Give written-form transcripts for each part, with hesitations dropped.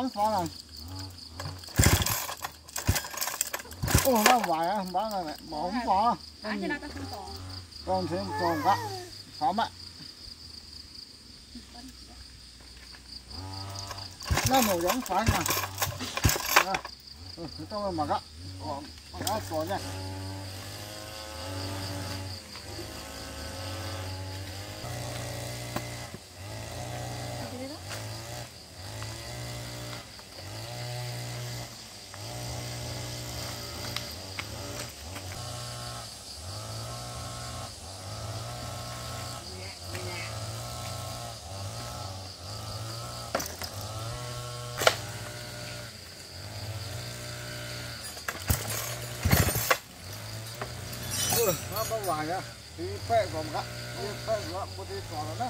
bán phá này. Ồ, nó vải á, bán này này, bỏ không phá. Bán cho nó ta không bỏ. Con thêm còn cả. Phá mẹ. Nó nổ giống phá nha. Tôi mà gắt. Mà gắt rồi nha. Nó bao vải nha, thì phê của một gắt, phê của một tí trò đó.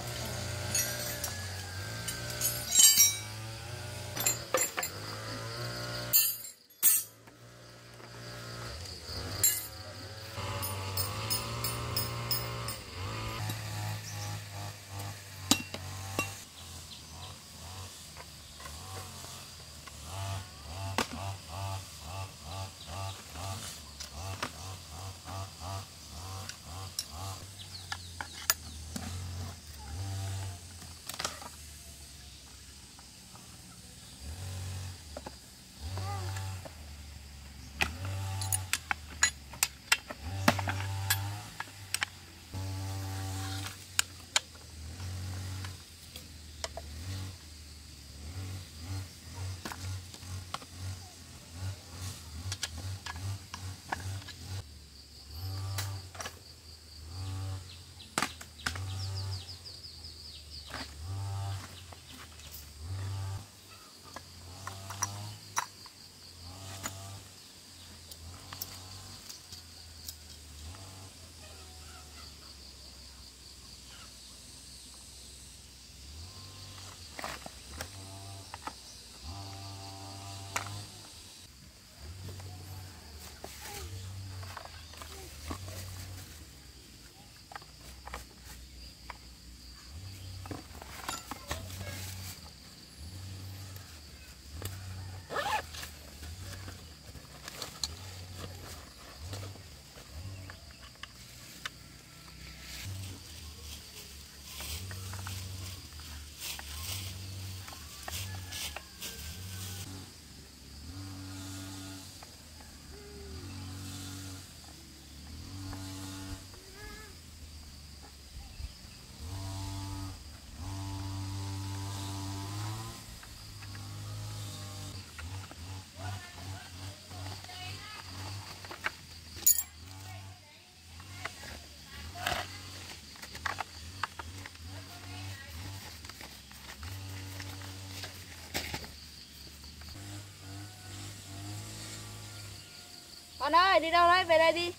Con ơi, đi đâu đấy? Về đây đi.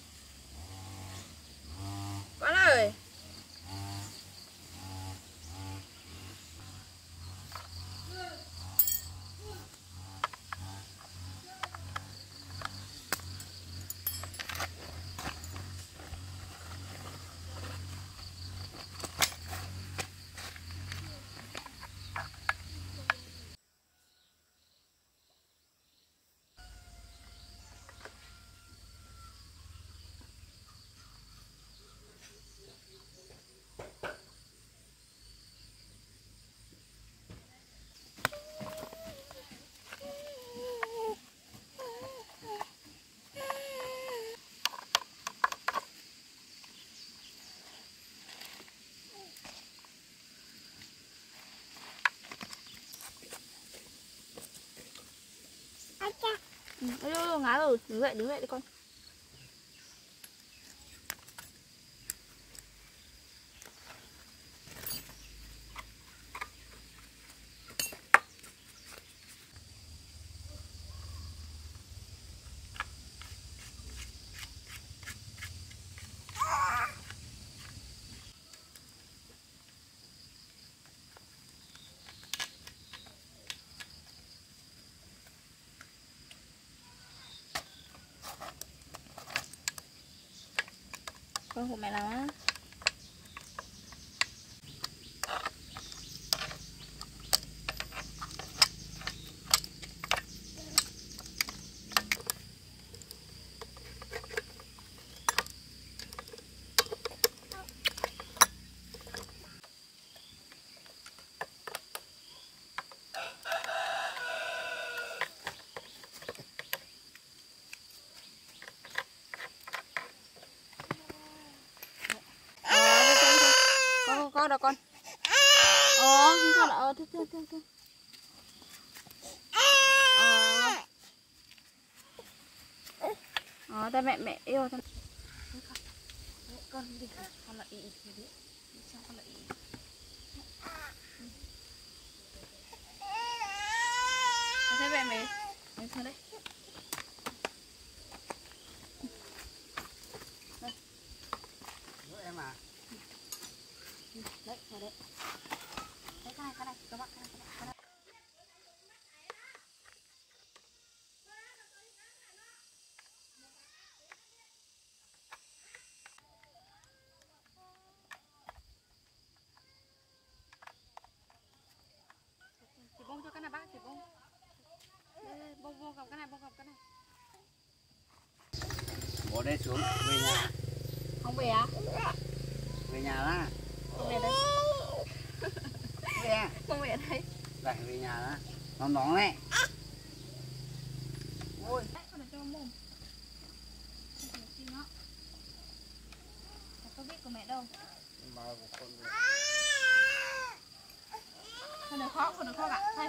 Con ơi. Ngã rồi, đứng dậy đi con. Con của mẹ làm á. đâu con. Con là thương. Ta mẹ yêu con. Con đi, con là ý đi. Sao con là ý? Thế mẹ mày sang đây. Em à. Đấy, vào đấy. Đấy, cái này, các bạn, cái này. Chị bông cho cái này bác, chị bông. Bông cầm cái này. Bỏ đây xuống, về nhà. Không về à? Về nhà đó. Không về đây. Về à? Không về đây. Đây, về nhà đó. Nóng này. Ôi, con này cho mồm. Không được gì nữa. Có biết của mẹ đâu. Mà của con rồi. Con được khó ạ. Thôi.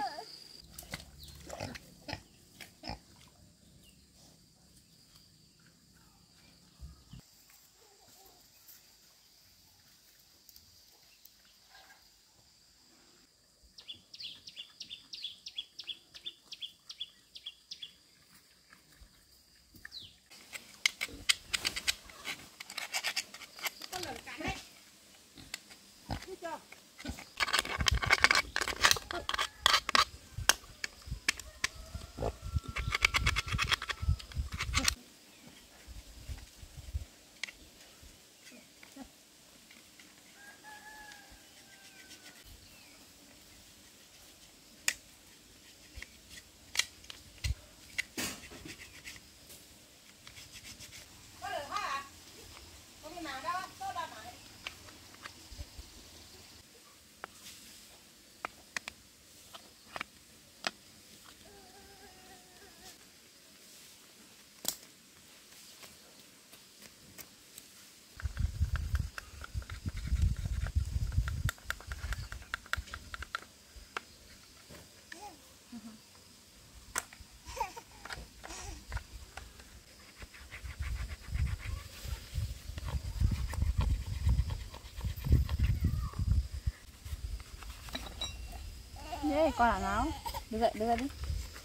Thế con là nó. Đưa ra đi.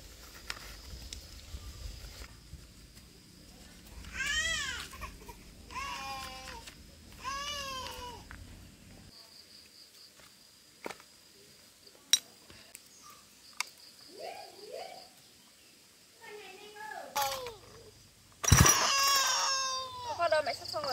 Con đâu mẹ sắp xong rồi.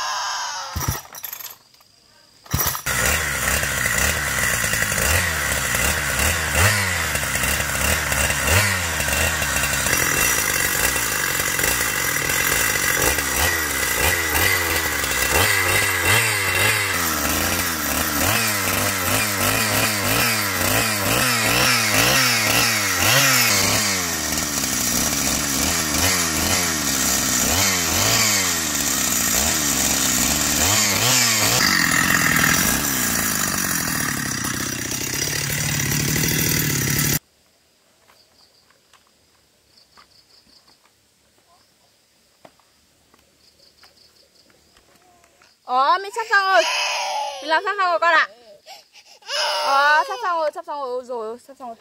Mình sắp xong rồi. Mình làm sắp xong rồi con ạ. Sắp xong rồi. Ôi rồi, sắp xong rồi.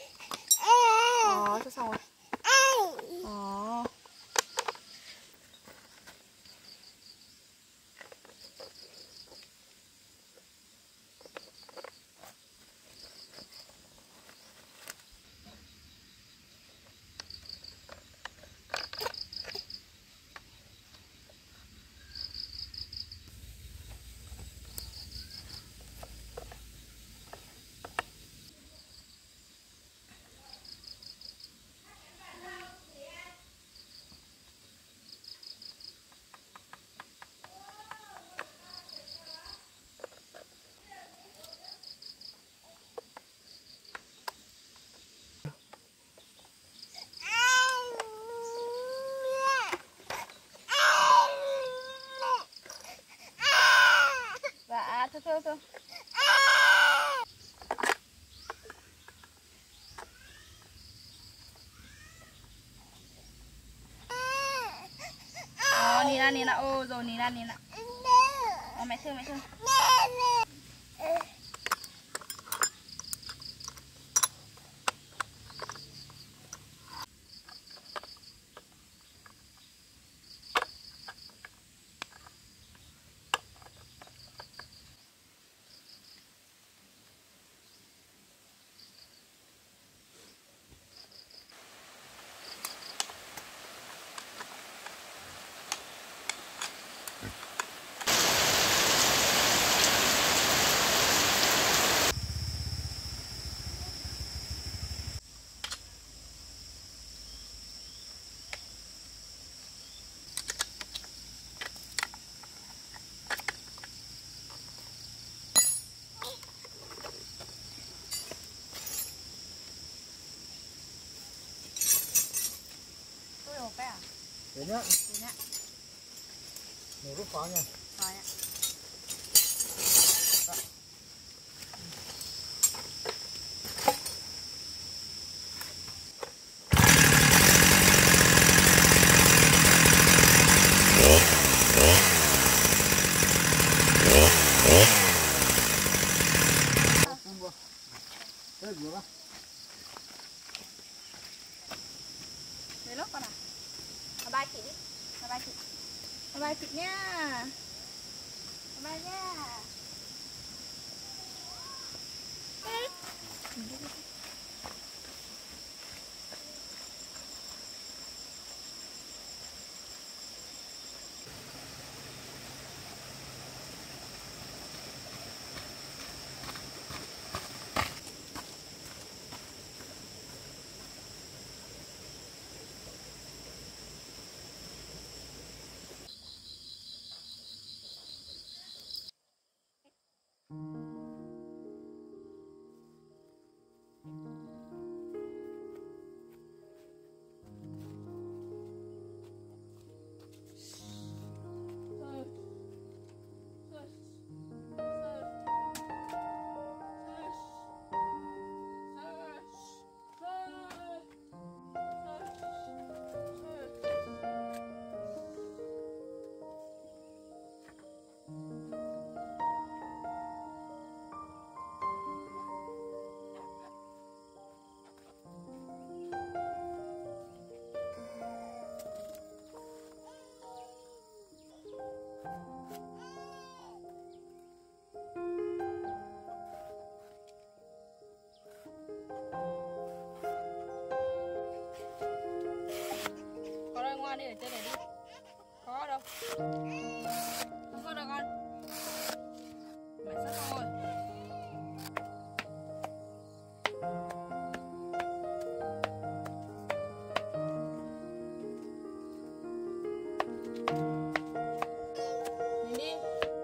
Sắp xong rồi. Dạ, thôi. Nina, ô rồi Nina. Mẹ thương. Để nhá. Để rút khóa nha. Rồi ạ. Đây rửa. Lấy lốt con à? Bye chị đi. Bye chị nha. Bye nha. Đi ở trên này đi. Có đâu. Không có đâu con. Mẹ sắp xong rồi. Nhìn đi.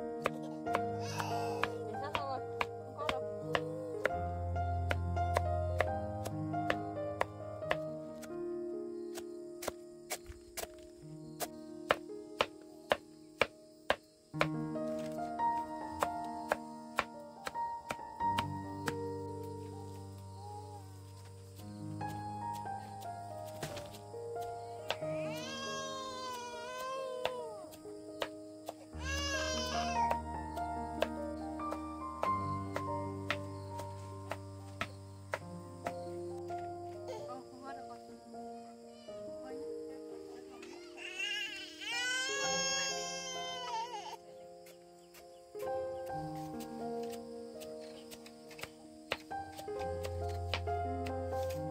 Mẹ sắp xong rồi. Không có đâu.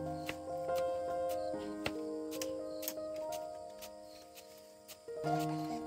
Thank you.